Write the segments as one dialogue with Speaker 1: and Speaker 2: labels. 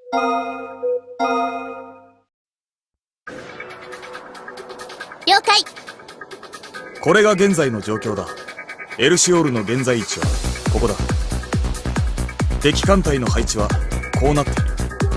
Speaker 1: 了解。
Speaker 2: これが現在の状況だ。エルシオールの現在位置はここだ。敵艦隊の配置はこうなっている。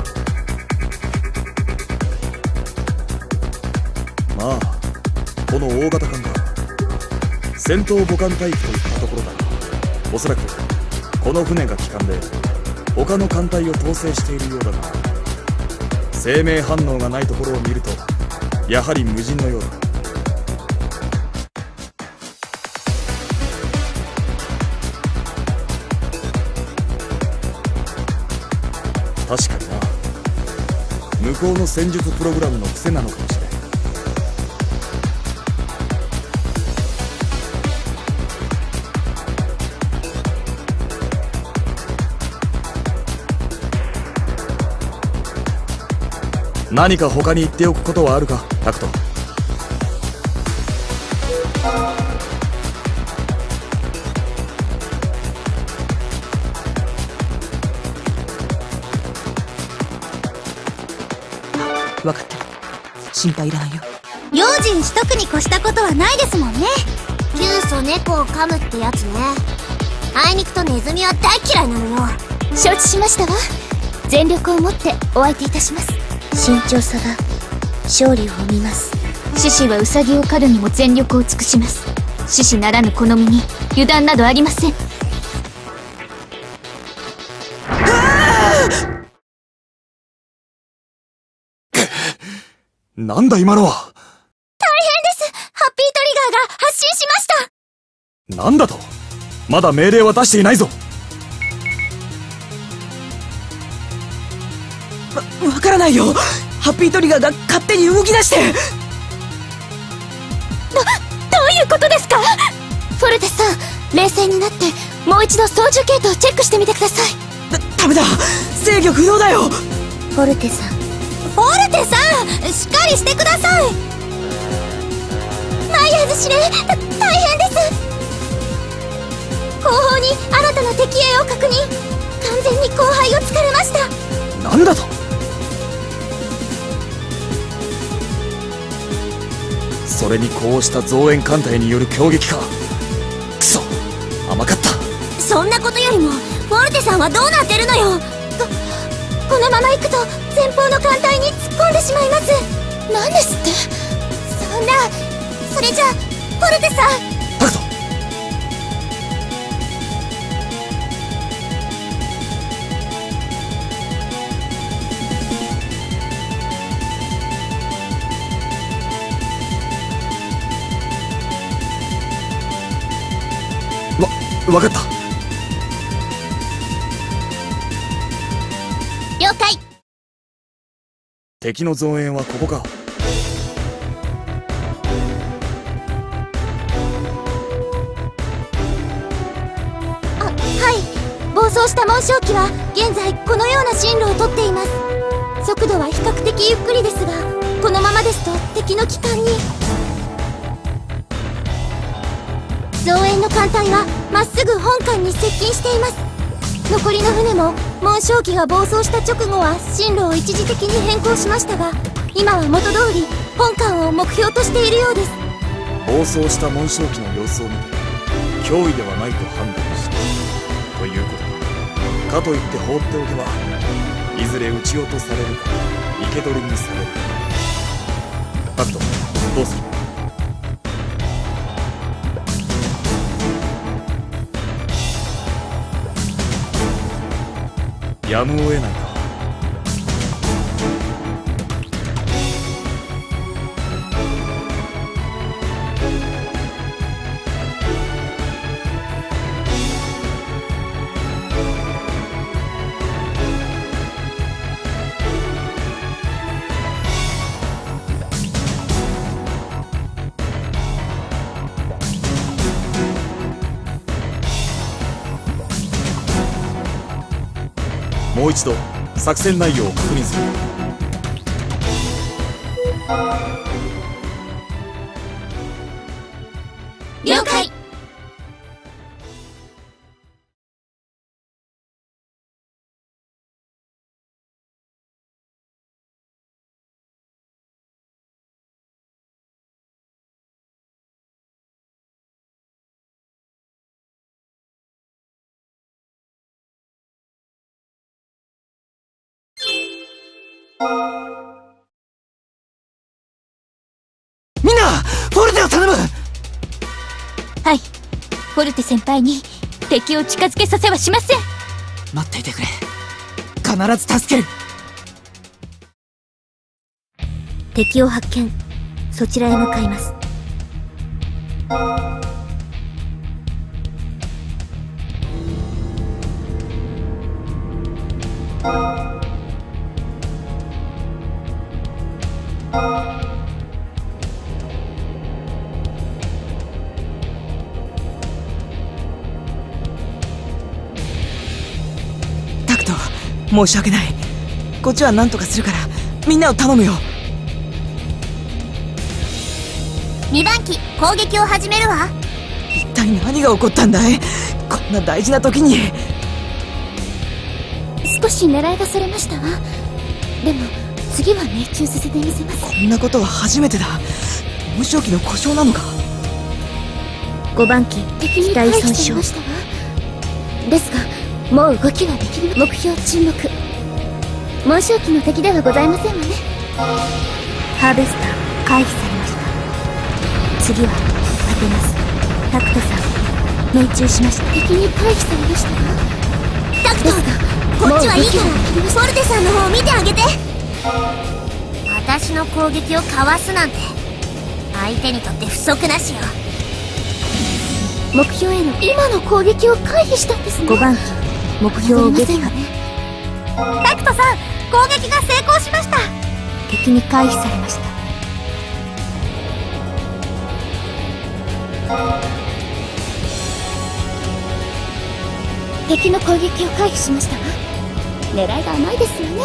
Speaker 2: まあこの大型艦が戦闘母艦タイプといったところだが、おそらくこの船が旗艦で他の艦隊を統制しているようだが、生命反応がないところを見るとやはり無人のようだ。確かにな、向こうの戦術プログラムの癖なのかもしれん。何か他に言っておくことはあるか、タクト。
Speaker 3: 分かった。心配いらないよ。
Speaker 1: 用心しとくに越したことはないですもんね。
Speaker 4: 急須猫を噛むってやつね。あいにくとネズミは大嫌いなのよ。
Speaker 1: 承知しましたわ。全力をもってお相手いたします。
Speaker 4: 慎重さが勝利を生みます。
Speaker 1: 獅子はウサギを狩るにも全力を尽くします。獅子ならぬこの身に油断などありません。
Speaker 2: なんだ今のは。
Speaker 1: 大変です。ハッピートリガーが発信しました。
Speaker 2: なんだと。まだ命令は出していないぞ。
Speaker 3: わからないよ。ハッピートリガーが勝手に動き出して。
Speaker 1: どういうことですか？フォルテスさん、冷静になってもう一度操縦系統をチェックしてみてください。
Speaker 3: ダメだ、制御不能だよ。
Speaker 4: フォルテさん、
Speaker 1: フォルテさん、しっかりしてください。マイヤーズ司令、大変です。後方に新たな敵影を確認。完全に後輩を突かれました。
Speaker 2: なんだと。それにこうした増援艦隊による攻撃か。くそ、甘かった。
Speaker 1: そんなことよりもフォルテさんはどうなってるのよ。このまま行くと前方の艦隊に突っ込んでしまいます。何ですって。そんな、それじゃフォルテさん。
Speaker 2: タクト。わかった。
Speaker 1: 了解。
Speaker 2: 敵の増援はここか。
Speaker 1: はい。暴走した紋章機は現在このような進路をとっています。速度は比較的ゆっくりですが、このままですと敵の機関に。増援の艦隊はまっすぐ本艦に接近しています。残りの船も紋章機が暴走した直後は進路を一時的に変更しましたが、今は元通り本艦を目標としているようです。
Speaker 2: 暴走した紋章機の様子を見て脅威ではないと判断したということかといって放っておけばいずれ撃ち落とされるか生け捕りにされる。タクト、どうする。やむを得ないか。もう一度作戦内容を確認する。
Speaker 1: 了解。
Speaker 3: 頼む。
Speaker 1: はい。フォルテ先輩に敵を近づけさせはしません。
Speaker 3: 待っていてくれ。必ず助ける。
Speaker 4: 敵を発見。そちらへ向かいます。
Speaker 3: タクト、申し訳ない。こっちは何とかするからみんなを頼むよ。
Speaker 4: 2番機攻撃を始めるわ。
Speaker 3: 一体何が起こったんだい。こんな大事な時に。
Speaker 1: 少し狙いがそれましたわ。でも次は命中させてみせます。
Speaker 3: こんなことは初めてだ。無正機の故障なのか。
Speaker 4: 5番機
Speaker 1: 敵に回避されましたわ。ですがもう動きはできる。目標沈黙。紋章機の敵ではございませんわね。
Speaker 4: ハーベスター回避されました。次は当てます。タクトさん命中しました。
Speaker 1: 敵に回避されましたわ。
Speaker 4: タクト、こっちはいいからフォルテさんの方を見てあげて。私の攻撃をかわすなんて相手にとって不足なしよ。
Speaker 1: 目標への今の攻撃を回避したんですね。
Speaker 4: 5番機目標を撃破。
Speaker 1: タクトさん攻撃が成功しました。
Speaker 4: 敵に回避されました。
Speaker 1: 敵の攻撃を回避しましたわ。狙いが甘いですよね。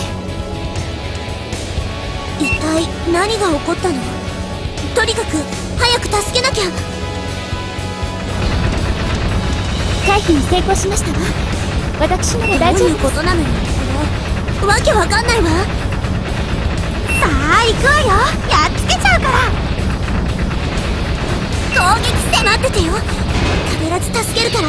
Speaker 4: 一体何が起こったの。とにかく早く助けなきゃ。
Speaker 1: 回避に成功しましたわ。私なら大丈夫です。
Speaker 4: どういうことなのよ。わけわかんないわ。さあ行くわよ。やっつけちゃうから。攻撃して待っててよ。必ず助けるから。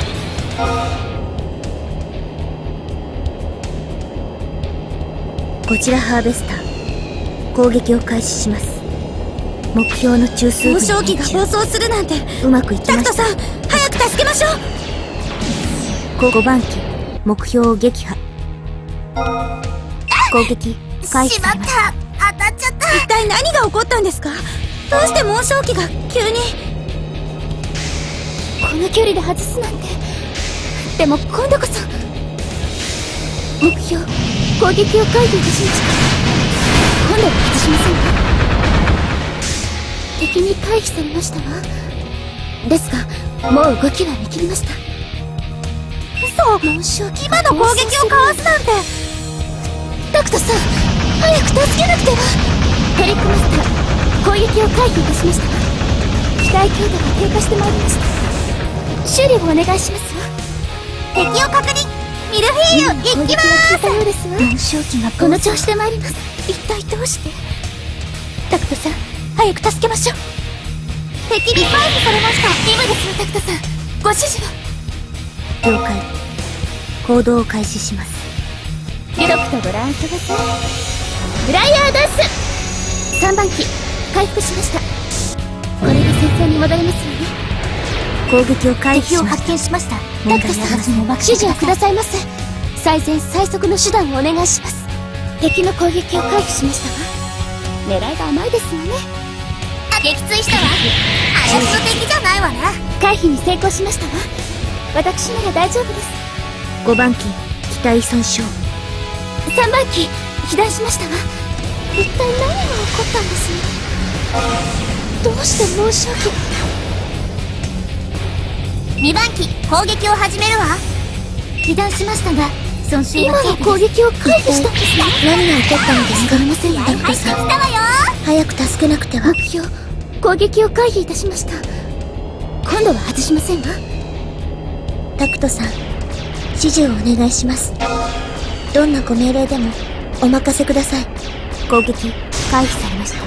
Speaker 4: こちらハーベスター攻撃を開始します。目標の中枢部に
Speaker 1: 紋章機が暴走するなんて。
Speaker 4: うまくいきました。
Speaker 1: タクトさん早く助けましょう。
Speaker 4: 5番機目標を撃破。攻撃開始されました。当たっちゃった。
Speaker 1: 一体何が起こったんですか。どうして紋章機が急に。この距離で外すなんて。でも今度こそ。目標攻撃を回避いたしました。今度は外しませんわ。敵に回避されましたわ。ですがもう動きは見切りました。
Speaker 4: 嘘。
Speaker 1: 紋章機
Speaker 4: 今の攻撃をかわすなんて。
Speaker 1: タクトさん早く助けなくては。トリックマスター攻撃を回避いたしましたわ。機体強度が低下してまいりました。修理をお願いしますわ。
Speaker 4: 敵を確認。ミルフィーユ行きまーす。
Speaker 1: ようですわ。
Speaker 4: 紋章機が
Speaker 1: この調子で参ります。一体どうして。タクトさん早く助けましょう。
Speaker 4: 敵に回避されました。
Speaker 1: 今ですよタクトさんご指示を。
Speaker 4: 了解。行動を開始します。
Speaker 1: リドクとご覧ください。フライヤーダンス。3番機回復しました。これで戦線に戻れますよね。
Speaker 4: 攻撃を回避
Speaker 1: 敵を
Speaker 4: しました。
Speaker 1: 発見しました。タクトさん指示をくださいませ。最善最速の手段をお願いします。敵の攻撃を回避しましたわ。狙いが甘いですよね。
Speaker 4: 撃墜したわ。私の敵じゃないわね。
Speaker 1: 回避に成功しましたわ。私なら大丈夫です。
Speaker 4: 5番機機体損傷。
Speaker 1: 3番機被弾しましたわ。一体何が起こったんです。どうして紋章機。
Speaker 4: 2番機攻撃を始めるわ。
Speaker 1: 被弾しましたが損傷は今の攻撃を回避したんですね。
Speaker 4: 何が起こったのですか。
Speaker 1: わかりませんよタクトさん。
Speaker 4: 早く助けなくては。
Speaker 1: 目標攻撃を回避いたしました。今度は外しませんわ。
Speaker 4: タクトさん指示をお願いします。どんなご命令でもお任せください。攻撃回避されました。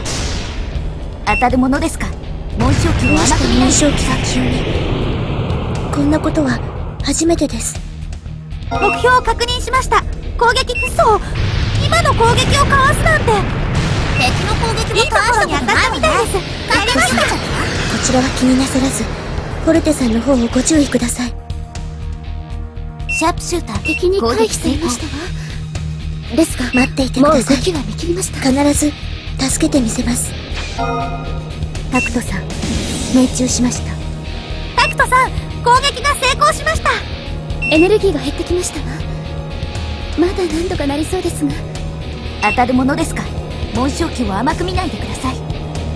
Speaker 4: 当たるものですか。紋章機を甘く見ない。紋章機が急に。こんなことは初めてです。目標を確認しました。攻撃嘘。今の攻撃をかわすなんて。 敵の攻撃も大したことないみたいです。帰りました。こちらは気になさらずフォルテさんの方をご注意ください。シャープシューター敵に回避されましたわ。ですが待っていてください。もう動きは見切りました。必ず助けてみせます。タクトさん命中しました。タクトさん攻撃が成功しました。エネルギーが減ってきましたわ。まだ何とかなりそうですが。当たるものですか。紋章機を甘く見ないでください。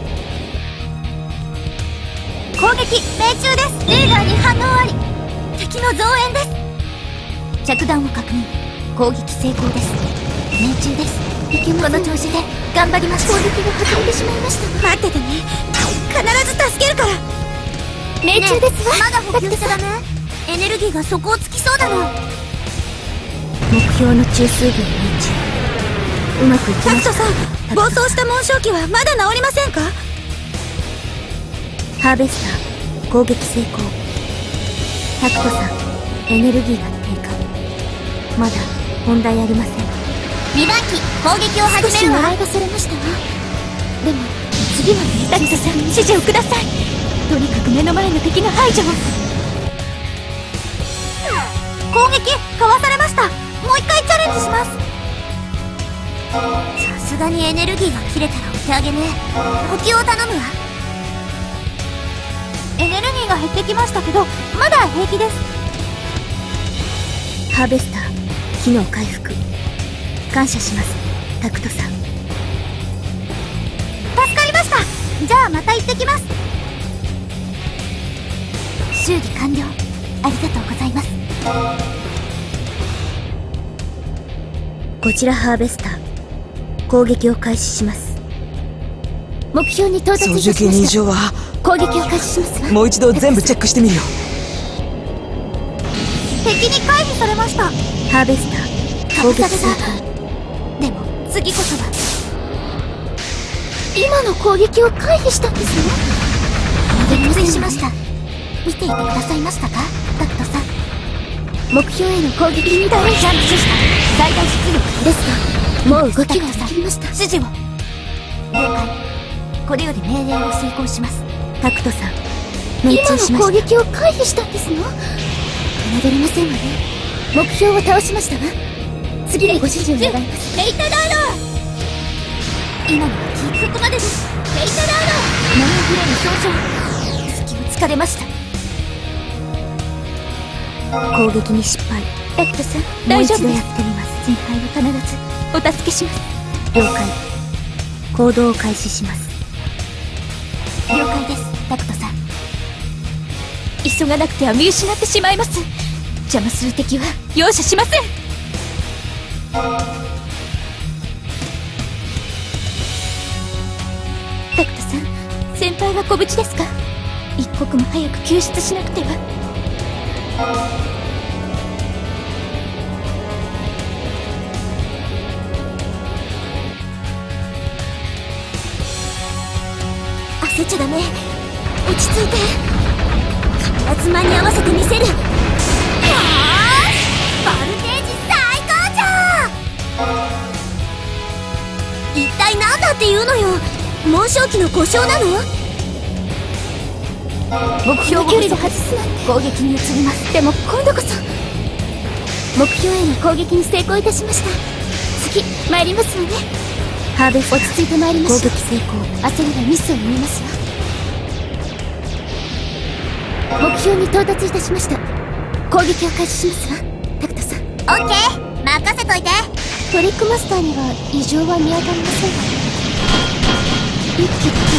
Speaker 4: 攻撃命中です。レーダーに反応あり。敵の増援です。着弾を確認。攻撃成功です。命中です。この調子で頑張ります。攻撃が外れてしまいました。待っててね。必ず助けるから。命中ですわ。まだ補給しちゃダメ。エネルギーが底をつきそうだの。目標の中枢部に命中。うまくいきました。タクトさん暴走した紋章機はまだ治りませんか。ハーベスター攻撃成功。タクトさんエネルギーが低下。まだ問題ありません。2番機攻撃を始めるわ。少し狙いがそれましたわ。でも次はタクトさんに指示をください。とにかく目の前の敵の排除を。攻撃かわされました。もう一回チャレンジします。さすがにエネルギーが切れたらお手上げね。補給を頼むわ。エネルギーが減ってきましたけどまだ平気です。ハーベスター機能回復感謝します。タクトさん助かりました。じゃあまた行ってきます。修理完了。ありがとうございます。こちらハーベスター攻撃を開始します。目標に到達いたしました。操縦系に異常は攻撃を開始しますわ。
Speaker 3: もう一度全部チェックしてみるよ。
Speaker 4: 敵に回避されました。ハーベスター攻撃成功。でも次こそは。今の攻撃を回避したんですね。撃墜しました。見ていてくださいましたかタクトさん。目標への攻撃に対ジャンプした最大出力ですがもう動きができました。指示を了解。これより命令を遂行します。タクトさん命中しました。今の攻撃を回避したんですの。侮れませんわね。目標を倒しましたわ。次でご指示を願います。レイタダーロー。今のはそこまでです。レイタダーロー。7フレーム上昇。隙を突かれました。攻撃に失敗。タクトさん大丈夫です。もう一度やってみます。先輩は必ずお助けします。了解。行動を開始します。了解ですタクトさん。急がなくては見失ってしまいます。邪魔する敵は容赦しません。タクトさん先輩はご無事ですか。一刻も早く救出しなくては。焦っちゃダメ。落ち着いて。必ず間に合わせてみせる。よーしボルテージ最高潮。一体何だっていうのよ。紋章機の故障なの。目標距離を外すなんて。攻撃に移ります。でも今度こそ目標への攻撃に成功いたしました。次参りますわね。ハーベスト落ち着いて参りましょう。攻撃成功。焦りがミスを生みますわ。目標に到達いたしました。攻撃を開始しますわタクトさん。オッケー任せといて。トリックマスターには異常は見当たりませんが一気だ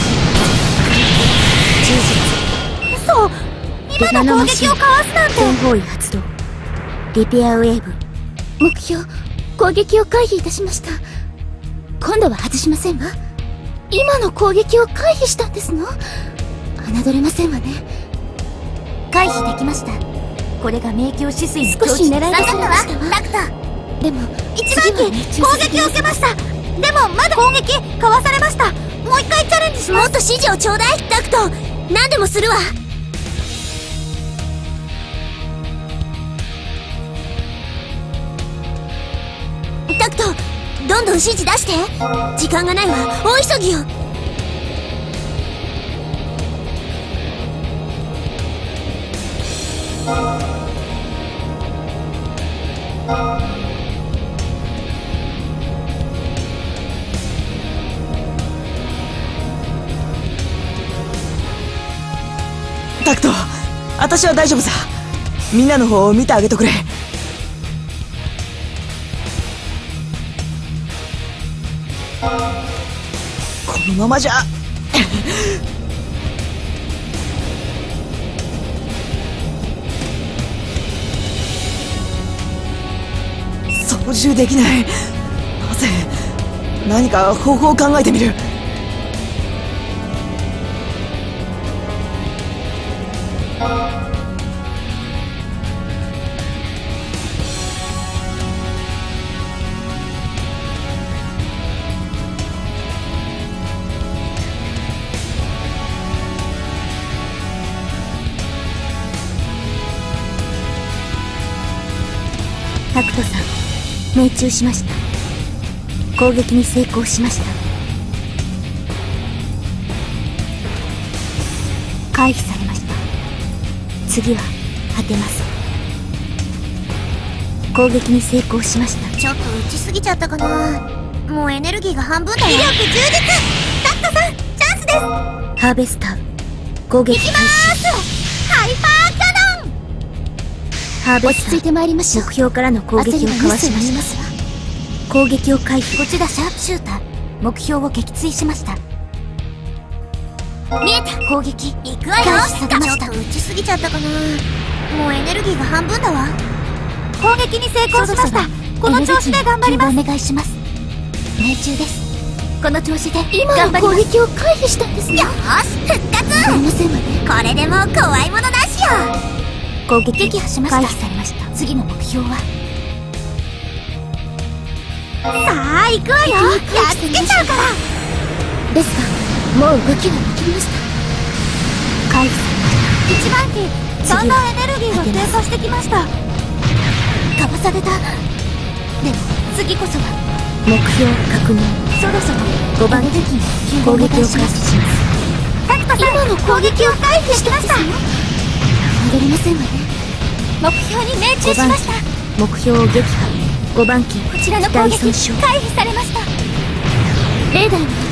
Speaker 4: けで嘘。今の攻撃をかわすなんて。全方位発動。リペアウェーブ。目標攻撃を回避いたしました。今度は外しませんわ。今の攻撃を回避したんですの。侮れませんわね。回避できました。これが明鏡止水の少し狙いがそれましたわタクト。でも一番機攻撃を受けました。でもまだ攻撃かわされました。もう一回チャレンジします。もっと指示をちょうだいタクト。何でもするわ。タクトどんどん指示出して。時間がないわ、大急ぎよ。
Speaker 3: タクト、私は大丈夫さ。みんなの方を見てあげてくれ。このままじゃ操縦できない。なぜ？何か方法を考えてみる。
Speaker 4: タクトさん、命中しました。攻撃に成功しました。回避されました。次は果てます。攻撃に成功しました。ちょっと打ちすぎちゃったかな。もうエネルギーが半分だよ。威力充実。タクトさん、チャンスです。ハーベスター攻撃開始。いきまーす。ハイパーキャノン。ハーベスター、落ち着いてまいりましょう。目標からの攻撃をかわしました。攻撃を回避。こちらシャープシューター、目標を撃墜しました。見えた。攻撃いくわよ。開始されました。ちょっと打ちすぎちゃったかな。もうエネルギーが半分だわ。攻撃に成功しました。この調子で頑張ります。お願いします。命中です。この調子で今の攻撃を回避したんですね。よーし、復活。ありませんわね。これでもう怖いものなしよ。攻撃撃破しました。回避されました。次の目標は、さあ行くわよ。やっつけちゃうから。ですが、もう動きができました。回避されました。1番機、だんだんエネルギーが低下してきました。かわされた。でも次こそは。目標確認。そろそろ5番機攻撃を開始します。タクトさん、今の攻撃を回避しました。戻りませんわね。目標に命中しました。目標を撃破。5番機、こちらの攻撃回避されました。レーダーによる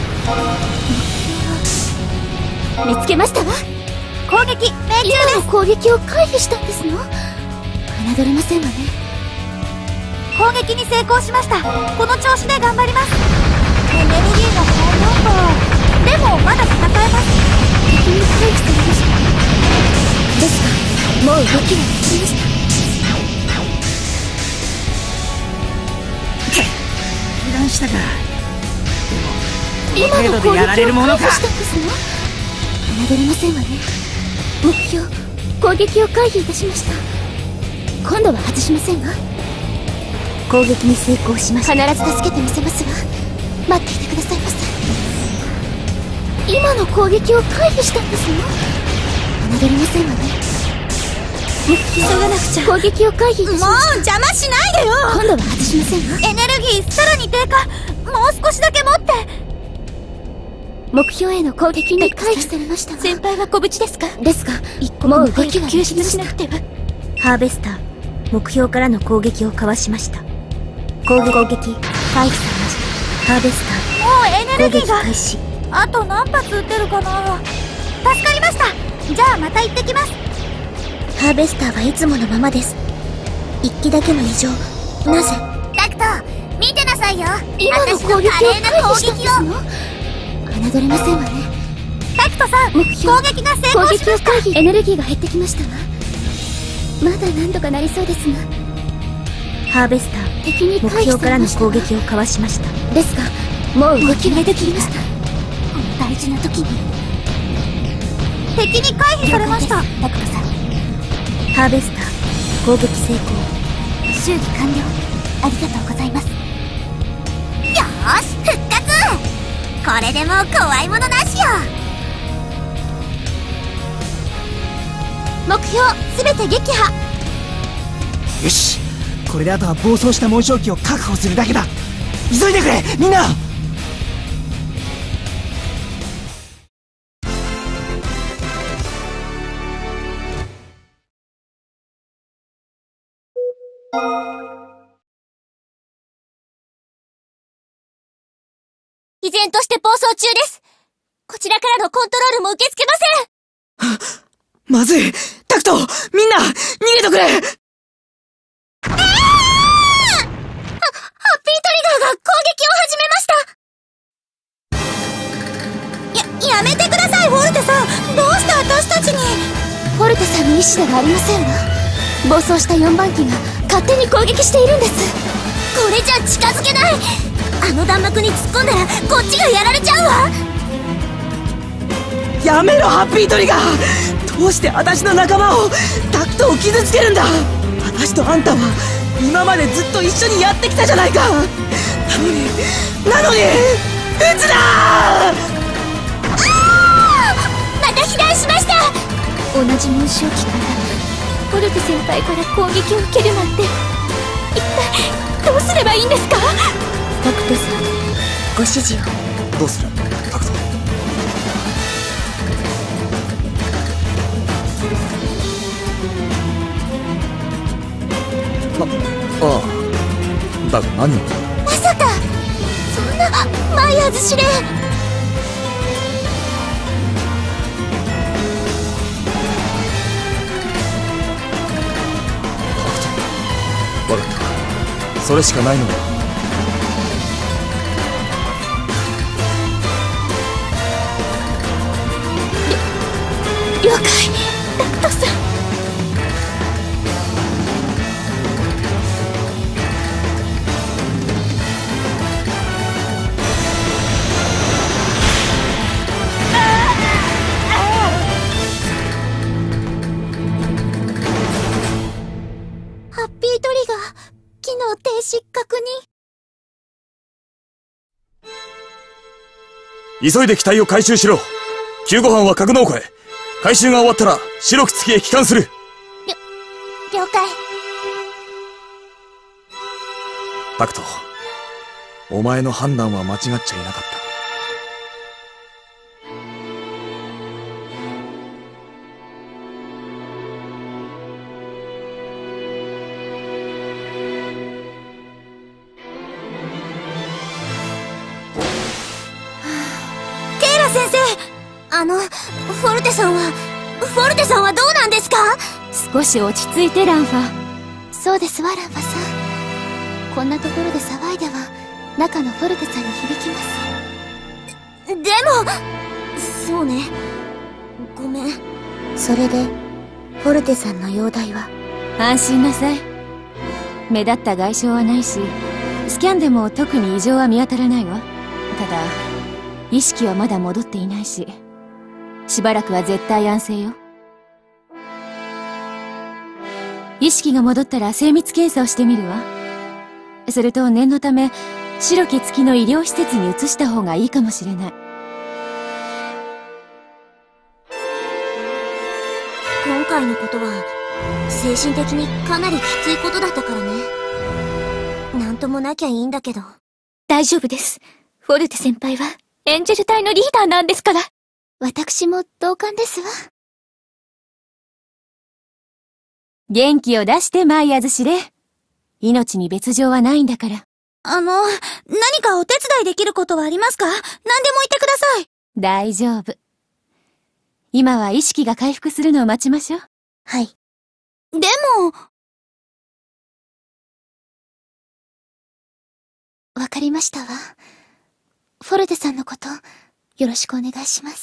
Speaker 4: と見つけましたわ。攻撃命中です。今の攻撃を回避したんですの？侮れませんわね。攻撃に成功しました。この調子で頑張ります。エネルギーが半分か。でもまだ戦えます。敵に回避されました。ですが、もう動きができました。
Speaker 3: 油断したか。
Speaker 1: 今の攻撃を回避したんですの？侮れませんわね。目標攻撃を回避いたしました。今度は外しませんわ。攻撃に成功しました。必ず助けてみせますわ。待っていてくださいませ。今の攻撃を回避したんですの？侮れませんわね。急がなくちゃ。攻撃を回避いたしました。もう邪魔しないでよ。今度は外しませんわ。エネルギーさらに低下。もう少しだけ持って。目標への攻撃に回避されましたわ。先輩はご無事ですか？ですが、もう動きは救出しなくては。ハーベスター、目標からの攻撃をかわしました。攻撃回避されました。ハーベスター、もうエネルギーが開始。あと何発撃てるかな。助かりました。じゃあまた行ってきます。ハーベスターはいつものままです。一機だけの異常。なぜ？タクト、見てなさいよ。今の攻撃を回避したんですの？侮れませんわね。タクトさん、目標攻撃が成功しました。攻撃を回避。エネルギーが減ってきましたわ。まだ何とかなりそうですが。ハーベスター、敵に目標からの攻撃をかわしました。ですが、もう動きができました。この大事な時に敵に回避されました。タクトさん、ハーベスター攻撃成功。修理完了。ありがとうございます。よーし、復活。これでもう怖いものなしよ。目標すべて撃破。
Speaker 3: よし、これであとは暴走した紋章機を確保するだけだ。 急いでくれみんな。
Speaker 1: 依然として暴走中です。こちらからのコントロールも受け付けません。
Speaker 3: まずい。タクト、みんな、逃げとくれ。
Speaker 1: ハッピートリガーが攻撃を始めました。やめてください、フォルテさん。どうして私たちに。フォルテさんの意思ではありませんわ。暴走した4番機が勝手に攻撃しているんです。これじゃ近づけない。あの弾幕に突っ込んだらこっちがやられちゃうわ。
Speaker 3: やめろ、ハッピートリガー。どうして私の仲間を、タクトを傷つけるんだ。私とあんたは今までずっと一緒にやってきたじゃないか。なのに撃つな。
Speaker 1: また被弾しました。同じ紋章機からフォルテ先輩から攻撃を受けるなんて、一体どうすればいいんですか。
Speaker 4: タクトさん、ご指示を。
Speaker 2: どうするタクト。ああ、だが何を。
Speaker 1: まさかそんなマイヤーズ司令。
Speaker 2: わかった。それしかないのだ。
Speaker 1: 了解、タクトさん。ハッピートリガー、機能停止確
Speaker 2: 認。急いで機体を回収しろ。救護班は格納庫へ。回収が終わったら白く月へ帰還する。
Speaker 1: 了解。
Speaker 2: タクト、お前の判断は間違っちゃいなかった。
Speaker 1: 先生、フォルテさんはどうなんですか。少し落ち着いて、ランファ。そうですわ、ランファさん。こんなところで騒いでは中のフォルテさんに響きます。でも、そうね、ごめん。
Speaker 4: それでフォルテさんの容体は。
Speaker 5: 安心なさい。目立った外傷はないし、スキャンでも特に異常は見当たらないわ。ただ意識はまだ戻っていないし、しばらくは絶対安静よ。意識が戻ったら精密検査をしてみるわ。それと念のため白き月の医療施設に移した方がいいかもしれない。
Speaker 1: 今回のことは精神的にかなりきついことだったからね。なんともなきゃいいんだけど。大丈夫です。フォルテ先輩はエンジェル隊のリーダーなんですから。私も同感ですわ。
Speaker 5: 元気を出して、マイヤーズ司令。命に別状はないんだから。
Speaker 1: 何かお手伝いできることはありますか？何でも言ってください。
Speaker 5: 大丈夫。今は意識が回復するのを待ちましょう。
Speaker 1: はい。でも。わかりましたわ。フォルテさんのこと、よろしくお願いします。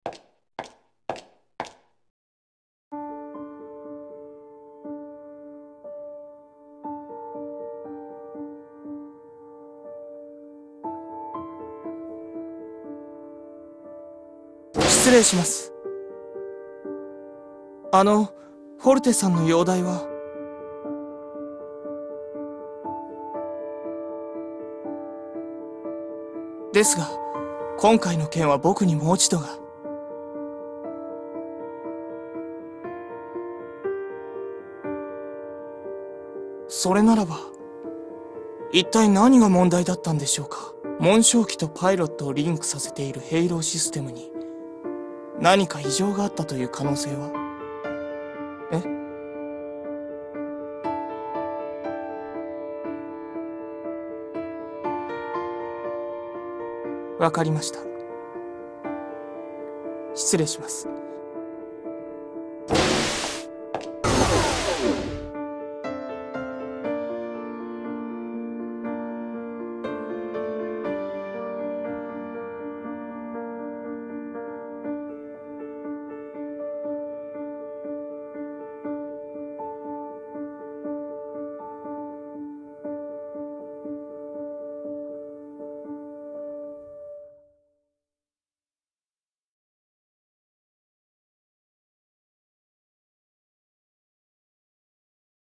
Speaker 3: 失礼します。フォルテさんの容体は。ですが、今回の件は僕にも落ち度が。それならば、
Speaker 6: 一体何が問題だったんでしょうか。紋章機とパイロットをリンクさせているヘイローシステムに何か異常があったという可能性は？わかりました。失礼します。